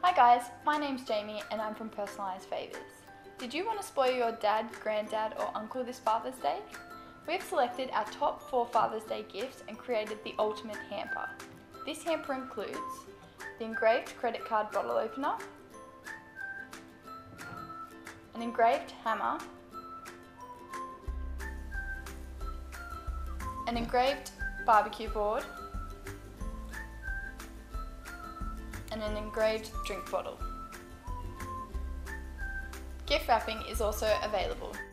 Hi guys, my name's Jamie and I'm from Personalised Favours. Did you want to spoil your dad, granddad or uncle this Father's Day? We have selected our top 4 Father's Day gifts and created the ultimate hamper. This hamper includes the engraved credit card bottle opener, an engraved hammer, an engraved barbecue board, and an engraved drink bottle. Gift wrapping is also available.